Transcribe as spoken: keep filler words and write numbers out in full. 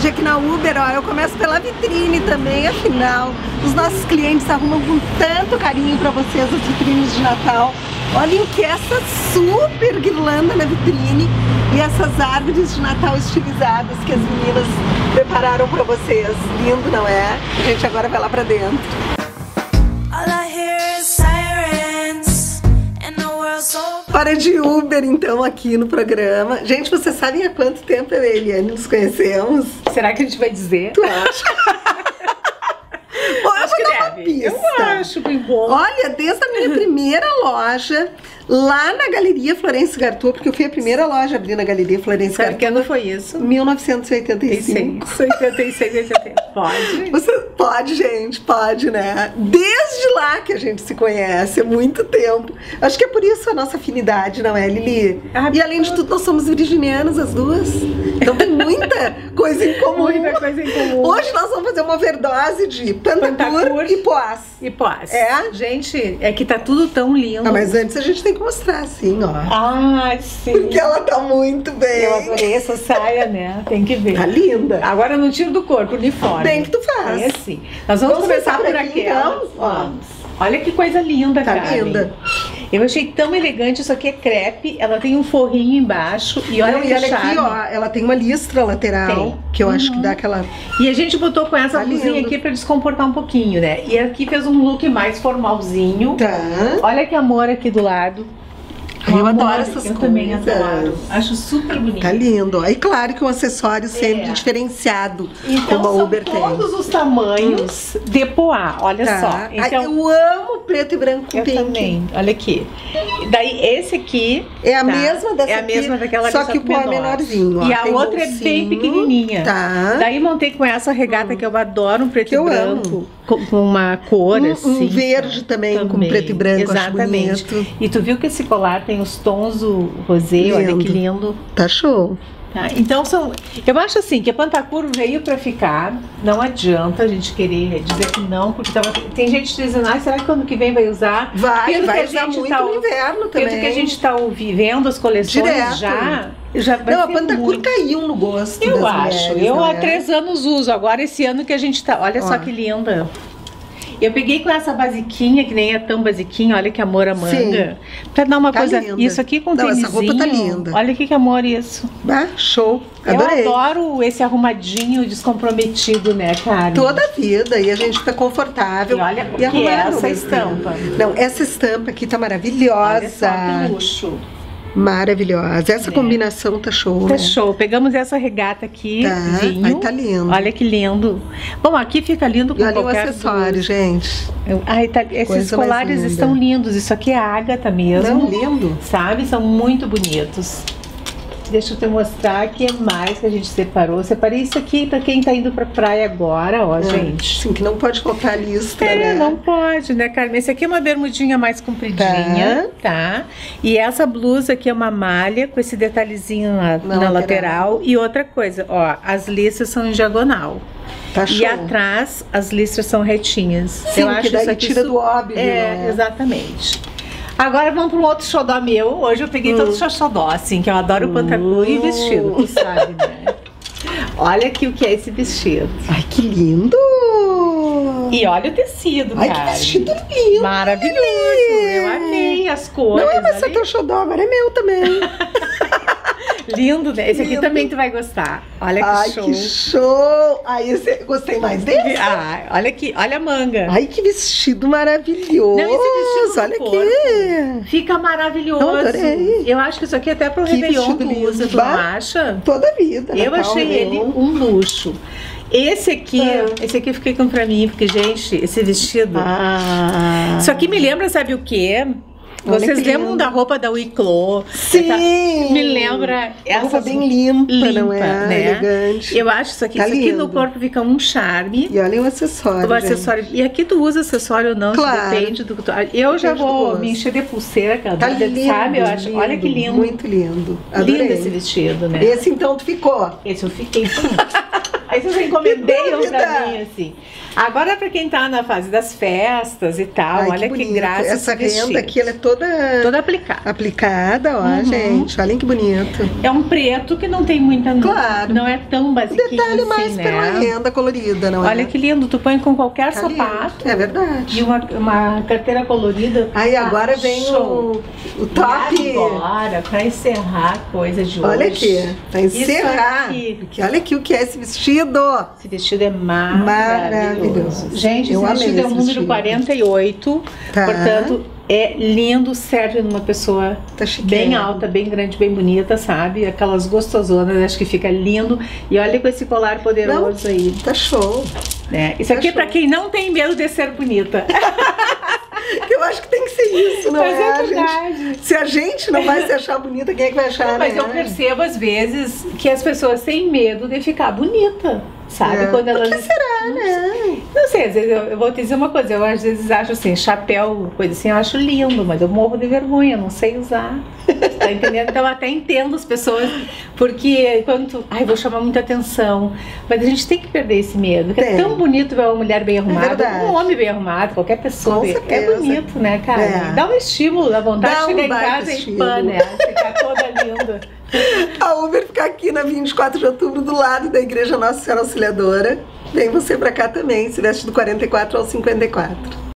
hoje aqui na Uber, ó, eu começo pela vitrine também, afinal, os nossos clientes arrumam com tanto carinho pra vocês as vitrines de Natal. Olhem que essa super guirlanda na vitrine e essas árvores de Natal estilizadas que as meninas prepararam pra vocês. Lindo, não é? A gente agora vai lá pra dentro. Hora de Uber, então, aqui no programa. Gente, vocês sabem há quanto tempo eu e a Eliane nos conhecemos? Será que a gente vai dizer? Tu acha? Bom, eu Acho vou que dar uma deve. pista. Eu acho bem bom. Olha, desde a minha primeira loja, lá na Galeria Florence Gartua, porque eu fui a primeira loja a abrir na Galeria Florence Sabe Gartua. que ano foi isso? mil novecentos e oitenta e cinco. oitenta e seis, oitenta e seis. Pode? Você pode, gente, pode, né? Desde lá que a gente se conhece, há muito tempo. Acho que é por isso a nossa afinidade, não é, Lili? Ah, e além de tudo, nós somos virginianas, as duas. Então tem muita coisa em comum. Muita coisa em comum. Hoje nós vamos fazer uma overdose de Pantacur, Pantacur e Poás. E pós. É? Gente, é que tá tudo tão lindo. Ah, mas antes a gente tem que mostrar assim, ó. Ah, sim. Porque ela tá muito bem. Eu adorei essa saia, né? Tem que ver. Tá linda. Agora não tiro do corpo, uniforme. Bem que tu faz. É assim. Nós vamos, Vamos começar começar por por aqui, aquela. então? Vamos. Olha que coisa linda, Tá cara. linda. Eu achei tão elegante. Isso aqui é crepe. Ela tem um forrinho embaixo. E olha Não, que e olha charme. aqui, ó, ela tem uma listra lateral, Tem. que eu acho Uhum. que dá aquela... E a gente botou com essa Tá blusinha lindo. aqui pra descomportar um pouquinho, né? E aqui fez um look mais formalzinho. Tá. Olha que amor aqui do lado. Eu Um adoro amor, essas eu coisas. também adoro. Acho super bonito. Tá lindo, ó. E claro que um acessório sempre É. diferenciado, Então como a são Uber tem. todos os tamanhos de poá, olha Tá. só. Ai, Então, eu amo preto e branco com eu pink. também, olha aqui. Daí esse aqui É a tá? mesma dessa É a aqui, mesma daquela só ali, que o pó é menor. menorzinho, ó. E a Tem outra é bem bolsinho. pequenininha. Tá. Daí montei com essa regata que eu adoro, um preto Que e eu branco, amo. com com uma cor Um- um assim. verde tá? também, com preto e branco, acho Exatamente. bonito. E tu viu que esse colar tem os tons do rosé, olha Lindo. que lindo. Tá show. Tá, então são, eu acho assim que a Pantacur veio pra ficar, não adianta a gente querer dizer que não, porque tava, tem gente dizendo, ah, será que ano que vem vai usar? Vai, Pelo vai que a usar gente muito tá, no inverno também. Pelo que a gente tá vivendo as coleções Direto. já, já vai Não, a ser Pantacur muito. caiu no gosto Eu das acho, mulheres, eu não há é? três anos uso, agora esse ano que a gente tá, olha Ó. só que linda. Eu peguei com essa basiquinha, que nem é tão basiquinha, olha que amor a manga. Pra dar uma Tá coisa, linda. isso aqui com Não, essa tênisinho. roupa tá linda. Olha que, que amor isso. Ah, show. Adorei. Eu adoro esse arrumadinho descomprometido, né, Karen? Toda a vida, e a gente fica confortável. E olha e o que é arrumado essa mesmo. estampa. Não, essa estampa aqui tá Olha maravilhosa. só que luxo. Maravilhosa. Essa É. combinação tá show, Tá né? show. Pegamos essa regata aqui, Tá. vinho. Ai, tá lindo. Olha que lindo. Bom, aqui fica lindo E com olha o qualquer acessório, blusa. gente. Eu- Ai, tá, esses Coisa mais colares linda. estão lindos. Isso aqui é ágata mesmo. Não, lindo. Sabe? São muito bonitos. Deixa eu te mostrar o que mais que a gente separou. Separei isso aqui pra quem tá indo pra praia agora, ó, gente. Sim, que não pode faltar a listra, É, né? não pode, né, Carmen? Esse aqui é uma bermudinha mais compridinha, tá? E essa blusa aqui é uma malha com esse detalhezinho na, Na na lateral. lateral. E outra coisa, ó, as listras são em diagonal. Tá show. E atrás as listras são retinhas. Sim, Eu acho que daí isso aqui tira su- do óbvio, É, né? exatamente. Agora vamos para um outro xodó meu. Hoje eu peguei Hum. todos os xodó, assim, que eu adoro o Pantacur e vestido, tu sabe, né? Olha aqui o que é esse vestido. Ai, que lindo! E olha o tecido, Ai, cara. que vestido lindo! Maravilhoso. Eu amei as cores. Não é mais só olha teu xodó, agora é meu também. Lindo, né? Esse aqui Lindo. também tu vai gostar. Olha que Ai, show. que show! Ai, esse, gostei mais desse. Ah, olha aqui, olha a manga. Ai, que vestido maravilhoso! Não, esse vestido olha no aqui! Fica maravilhoso. Eu adorei. Eu acho que isso aqui até pro Que Réveillon vestido tu usa, lindo. tu não Bah. acha? Toda a vida. Eu Natal, achei ele Réveillon. um luxo. Esse aqui, Ah. esse aqui eu fiquei com pra mim, porque, gente, esse vestido. Ah. Isso aqui me lembra, sabe o quê? Olha Vocês que lembram lindo. da roupa da Wicklow? Sim! Essa- Me lembra A roupa essas- bem limpa, limpa, não é? né? Elegante. Eu acho isso aqui, Tá isso aqui no lindo. corpo fica um charme. E olha o acessório, O acessório. E aqui tu usa acessório ou não, Claro. isso depende do que tu. Eu já Depende do vou gosto. me encher de pulseira, cara. Tá lindo, sabe? Eu acho. Olha que lindo. Muito lindo. Adorei. Lindo esse vestido, né? Esse então tu ficou. Esse eu fiquei. Aí eu encomendei Que um pra dúvida! mim, assim. Agora pra quem tá na fase das festas e tal, Ai, olha que, bonito. graça Essa esse vestido. renda aqui, ela é toda, Toda aplicada. aplicada, ó, Uhum. gente. Olhem que bonito. É um preto que não tem muita... Claro. Não é tão O basiquinho detalhe assim, mais né? pela renda colorida, não é? Olha que lindo, tu põe com qualquer Tá lindo. sapato. É verdade. E uma, uma carteira colorida. Aí agora Ah, vem show. o, o top. E agora, pra encerrar a coisa de Olha hoje. aqui, pra encerrar. Aqui. Porque olha aqui o que é esse vestido. Esse vestido é maravilhoso. Maravilhoso. Gente, Eu esse amei vestido é o esse número vestido. quarenta e oito. Tá. Portanto, é lindo, serve numa pessoa Tá chiquérrimo. bem alta, bem grande, bem bonita, sabe? Aquelas gostosonas, acho que fica lindo. E olha com esse colar poderoso Não, aí. Tá show. Né? Isso Tá aqui é pra show. quem não tem medo de ser bonita. Eu acho que tem que ser isso, não Mas é? é A gente- verdade. se a gente não vai se achar bonita, quem é que vai achar, Mas né? eu percebo às vezes que as pessoas têm medo de ficar bonita, sabe? É. Quando elas... Por que será, né? Não sei, às vezes eu, eu vou te dizer uma coisa, eu às vezes acho assim, chapéu, coisa assim, eu acho lindo, mas eu morro de vergonha, não sei usar. Tá entendendo? Então eu até entendo as pessoas, porque quando tu, ai, vou chamar muita atenção, mas a gente tem que perder esse medo, porque Tem. é tão bonito ver uma mulher bem arrumada, verdade. um homem bem arrumado, qualquer pessoa, Com bem- é certeza. bonito, né, cara? É. Dá um estímulo, dá vontade Dá de um chegar em baita casa e estímulo. pã, né? Ficar toda linda. A Uber fica aqui na vinte e quatro de outubro, do lado da Igreja Nossa Senhora Auxiliadora. Vem você pra cá também, se veste do quarenta e quatro ao cinquenta e quatro.